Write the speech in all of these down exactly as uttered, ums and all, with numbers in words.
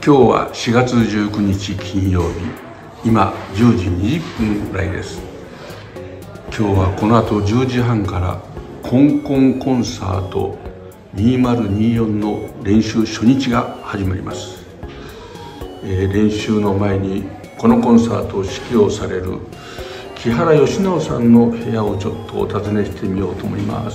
今日はしがつじゅうくにち金曜日、今じゅうじにじゅっぷんぐらいです。今日はこの後じゅうじはんからコンコンコンサートにせんにじゅうよんの練習初日が始まります。えー、練習の前にこのコンサートを指揮をされる木原義直さんの部屋をちょっとお尋ねしてみようと思います。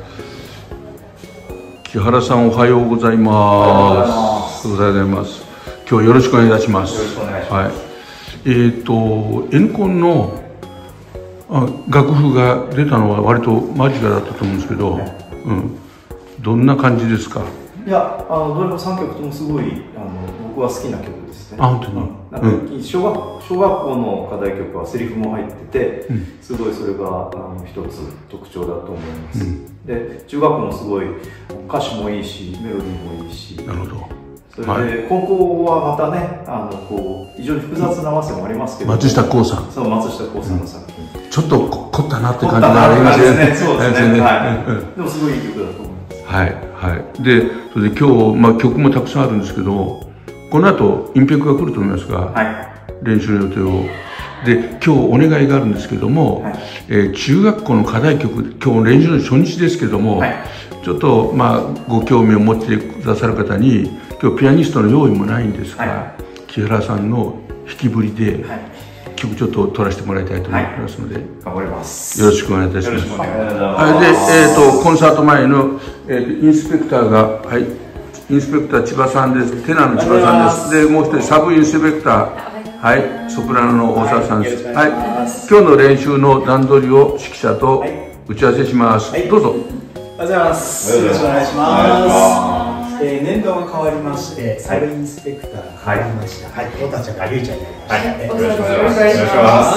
木原さん、おはようございます。おはようございます。今日よろしくお願いいたします。よろしくお願いします。はい。えっ、ー、と N コンのあ楽譜が出たのは割と間近だったと思うんですけど、ね、うん、どんな感じですか？ いや、あのどれもさんきょくともすごいあの僕は好きな曲ですね。 あ、本当に。 なんか小学小学校の課題曲はセリフも入ってて、うん、すごいそれがあの一つ特徴だと思います。うん、で中学校もすごい歌詞もいいしメロディーもいいし。なるほど。それで、はい、高校はまたね、あのこう非常に複雑な合わせもありますけど、 松下幸さん。 そう、松下幸さんの作品。 うん、ちょっと凝ったなって感じがありますね。 そうですね。はい。でもすごいいい曲だと思います。 はいはい。で、それで今日まあ曲もたくさんあるんですけど、この後インペクが来ると思いますが、はい、練習の予定を。で、今日お願いがあるんですけども、はい、えー、中学校の課題曲、今日練習の初日ですけども、はい、ちょっとまあご興味を持ってくださる方に、今日ピアニストの用意もないんですが、はい、木原さんの弾きぶりで、はい、曲ちょっと取らせてもらいたいと思いますので、はい、 頑張ります。 よろしくお願いいたします。はい、で、えっ、ー、とコンサート前の、えー、とインスペクターが、はい、インスペクター千葉さんです。テナーの千葉さんです。で、もう一人サブインスペクター。はい、ソプラノの大沢さんです。はい、今日の練習の段取りを指揮者と打ち合わせします。はい、どうぞ。 おはようございます。よろしくお願いします。えー、年度が変わりまして、サブインスペクターが変わりました。はい、おたちゃんがゆいちゃんになりました。はい、よろしくお願いします。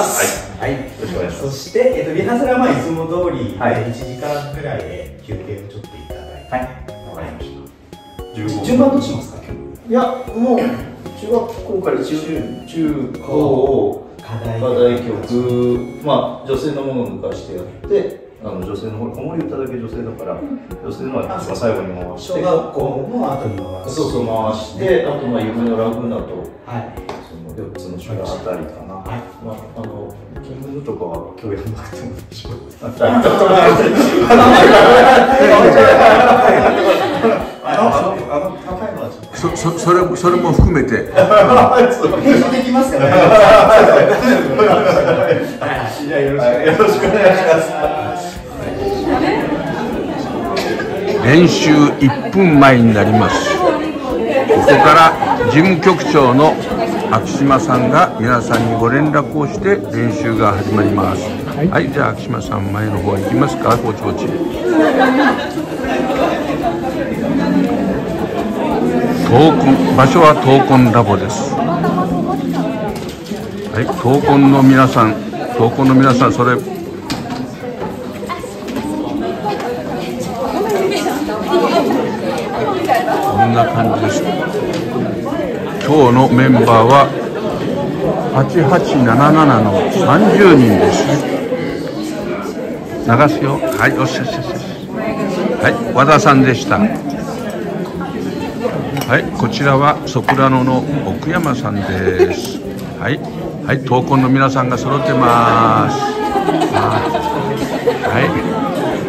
はい、よろしくお願いします。そして、えっとリハーサルはまあいつも通りいちじかんぐらいで休憩をちょっといただいて、はい、わかりました。順番どうしますか今日？いや、もう中学校から中中高課題曲、まあ女性のものを抜かしてやって。あの女性の方、子守歌だけ女性だから、女性のは最後に回して、小学校の後に回して、そうそう回して、あとまあ夢のラグーナと、はい、そのよっつの修羅あたりかな。はい、まああのキングヌーとかは今日やらなくてもいいし。 そそそれそれも含めて。 編集できますからね。じゃあよろしくお願いします。 練習いっぷんまえになります。ここから事務局長の昭島さんが皆さんにご連絡をして練習が始まります。はい、はい、じゃあ昭島さん前の方行きますか。ぼちぼち。闘魂、場所は闘魂ラボです。はい、闘魂の皆さん、闘魂の皆さん、それ。こんな感じです。今日のメンバーははちはちななななのさんじゅうにんです。流すよ。はい、よしよしよし。はい、和田さんでした。はい、こちらはソプラノの奥山さんです。はい、はい、闘魂の皆さんが揃ってます。はい。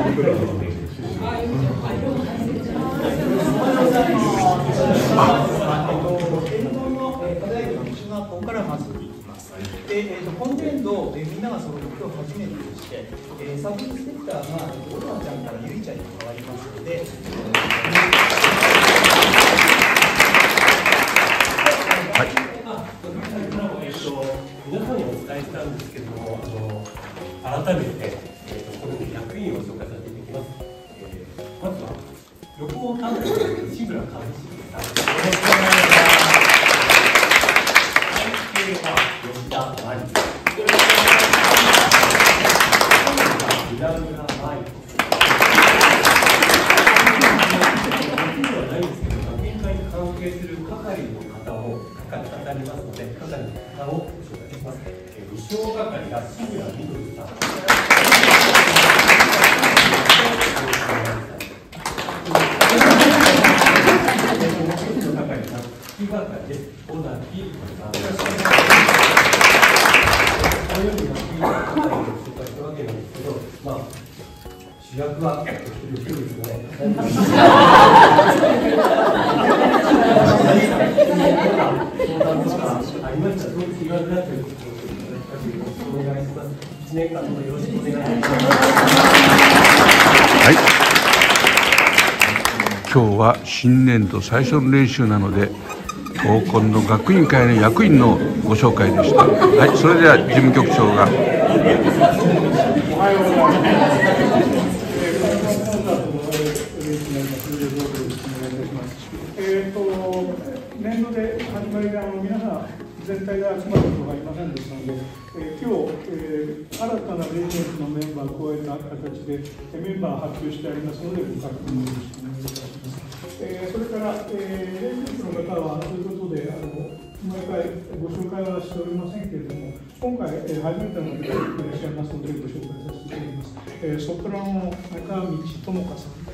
今年度、えー、みんながその今日初めてでして、えー、サブインスペクターがオトナちゃんからゆいちゃんに変わりますので、はい、えー、と皆さんにお伝えしたんですけども、あの改めて、えー、とこの役員を紹介させていただきます。えー、まずは録音担当の西村和重さん。よろしくお願いします。背景は吉田真理。稲村舞子。ではないんですけど、展開に関係する係の方を方にますので、係の方をご紹介します。西尾係が志村みどりさん。係が会でオーナーにこのように紹介したわけなんですけど、まあ主役は一人一人ですね。相談とかありましたら、どういう気軽になっていることをいただきたいとお願いします。いちねんかんもよろしくお願いします。 はい。今日は新年度最初の練習なので、闘魂の学院会の役員のご紹介でした。はい、それでは事務局長が。 おはようございます。えーと、年度で始まりで、あの皆さん全体が集まることがありませんでしたので、えー、今日、えー、新たなレジェンドのメンバーを加えた形でメンバー発表してありますので、ご確認よろしくお願いいたします。えー、それから、えー、レジェンドの方はということで、あの毎回ご紹介はしておりませんけれども、今回、えー、初めての方がいらっしゃいますので、ご紹介させていただきます。えー、ソプラノ中道智香さんです。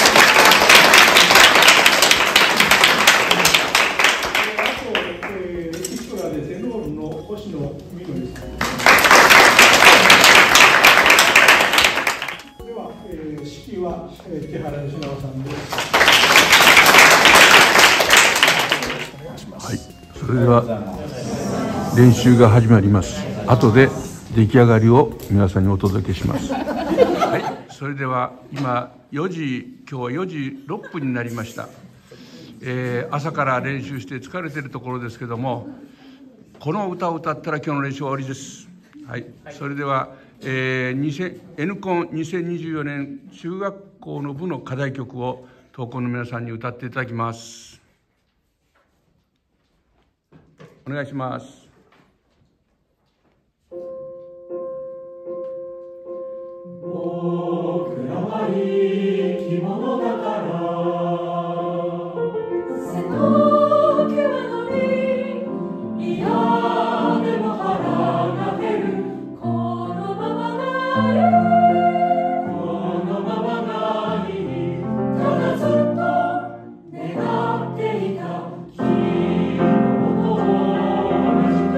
テノールの星野みのりさん。では、えー、指揮は、えー、木原義直さんです。 はい、それでは練習が始まります。後で出来上がりを皆さんにお届けします。はい、それでは今よじ、今日はよじろっぷんになりました。えー、朝から練習して疲れているところですけども、この歌を歌ったら今日の練習は終わりです。はい、それでは、えー、N コンにせんにじゅうよねん中学校の部の課題曲を闘魂の皆さんに歌っていただきます。お願いします。 僕らは生き物だから「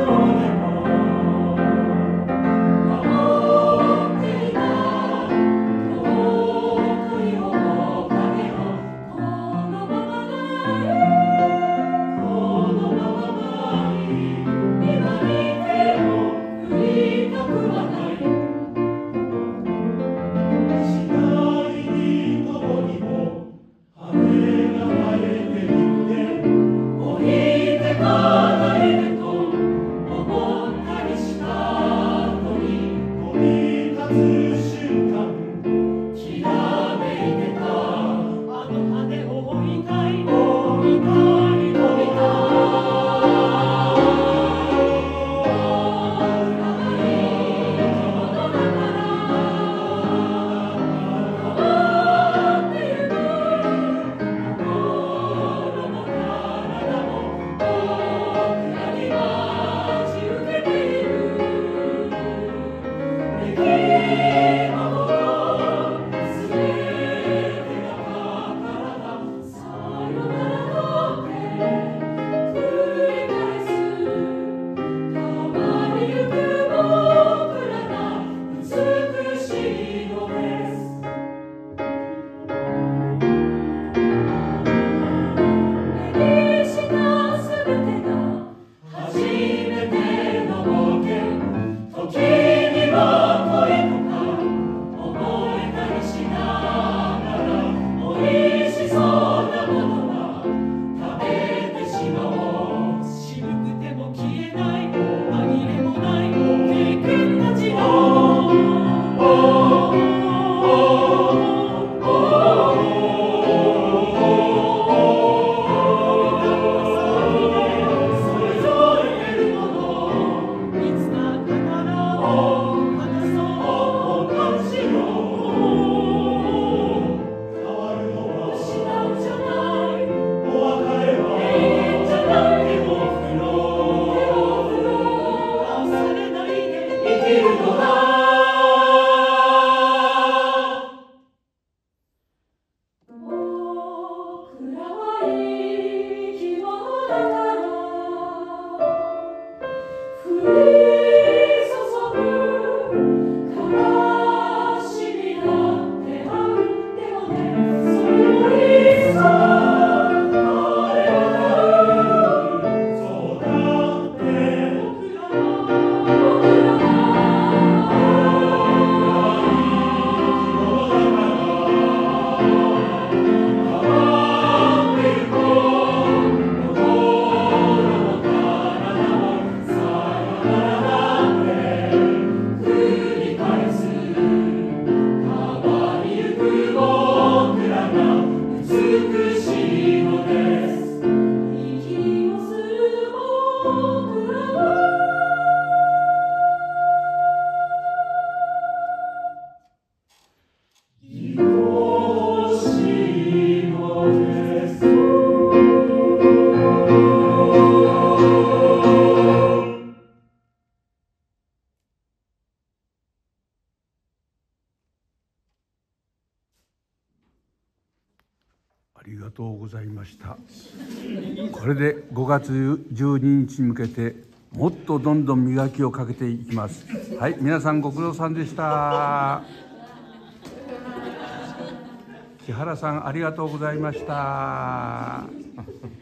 ありがとうございました。これでごがつじゅうににちに向けてもっとどんどん磨きをかけていきます。はい、皆さんご苦労さんでした。木原さんありがとうございました。